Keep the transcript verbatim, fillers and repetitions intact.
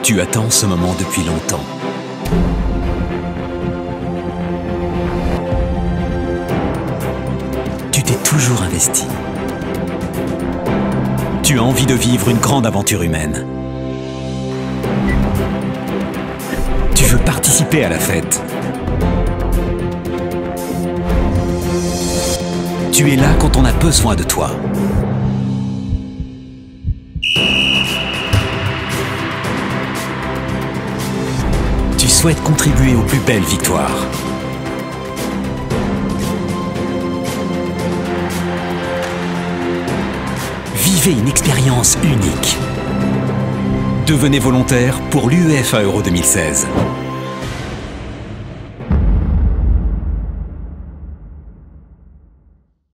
Tu attends ce moment depuis longtemps. Tu t'es toujours investi. Tu as envie de vivre une grande aventure humaine. Tu veux participer à la fête. Tu es là quand on a besoin de toi. Tu souhaites contribuer aux plus belles victoires. Vivez une expérience unique. Devenez volontaire pour l'U E F A Euro deux mille seize.